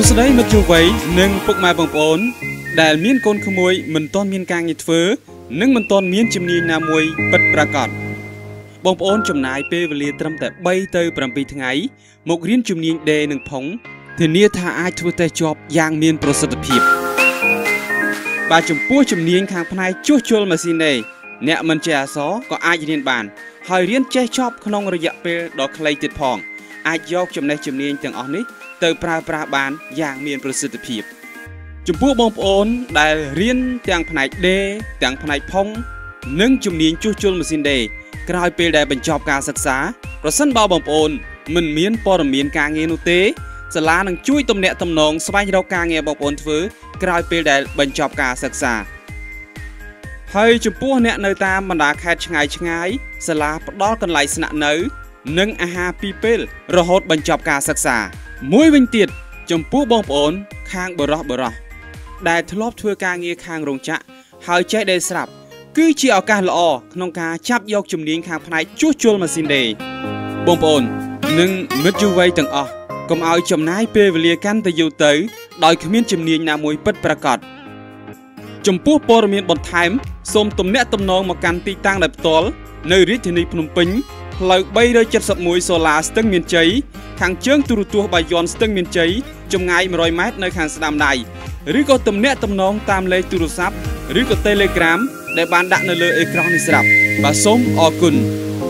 ស្ដីមិត្តយុវវ័យនិងពុកម៉ែបងប្អូនដែលមានកូនក្មួយមិនទាន់មានការងារធ្វើនិងមិនទាន់មានជំនាញណាមួយពិតប្រាកដបងប្អូនចំណាយពេលវេលាត្រឹមតែ3ទៅ7ថ្ងៃមករៀនជំនាញដេរនិងផុងធានាថាអាចធ្វើតេស្តជាប់យ៉ាងមានប្រសិទ្ធភាពបាទចំពោះជំនាញខាងផ្នែកជួសជុលម៉ាស៊ីនដេរអ្នកមិនចេះអក្សរក៏អាចរៀនបានហើយរៀនចេះចប់ក្នុងរយៈពេលដ៏ខ្លីទៀតផងអាចយកចំណេះជំនាញទាំងអស់នេះទៅប្រើប្រាស់បានយ៉ាងមានប្រសិទ្ធភាពចំពោះបងប្អូនដែលរៀនទាំងផ្នែកដេរទាំងផ្នែកផុងនិងជំនាញជួសជុលម៉ាស៊ីនដេរក្រោយពេលដែលបញ្ចប់ការសិក្សាប្រសិនបើបងប្អូនមិនមានព័ត៌មានការងារនោះទេសាលានឹងជួយទំនាក់ទំនងស្វែងរកការងារបងប្អូនធ្វើក្រោយពេលដែលបញ្ចប់ការសិក្សាហើយចំពោះអ្នកនៅតាមបណ្ដាខេត្តឆ្ងាយសាលាផ្ដល់កន្លែងស្នាក់នៅនិងអាហារ2ពេលរហូតបញ្ចប់ការសិក្សាមួយវិញទៀតចំពោះបងប្អូនខាងបរោះដែលធ្លាប់ធ្វើការងារខាងរោងចក្រហើយចេះដេរស្រាប់គឺជាឱកាសល្អក្នុងការចាប់យកជំនាញខាងផ្នែកជួសជុលម៉ាស៊ីនដេរបងប្អូននិងមិត្តយុវវ័យទាំងអស់កុំឲ្យចំណាយពេលវេលាកាន់តែយូរទៅដោយគ្មានជំនាញណាមួយពិតប្រាកដចំពោះព័ត៌មានបន្ថែមសូមទំនាក់ទំនងមកកាន់ទីតាំងដោយផ្ទាល់នៅរាជធានីភ្នំពេញផ្លូវ371សូឡាស្ទឹងមានជ័យខាងជើងទូរទស្សន៍បាយ័នស្ទឹងមានជ័យចម្ងាយ100ម៉ែត្រនៅខាងស្ដាំដៃឬក៏ទំនាក់ទំនងតាមលេខទូរស័ព្ទឬក៏ Telegram ដែលបានដាក់នៅលើអេក្រង់នេះស្រាប់បាទសូមអរគុណ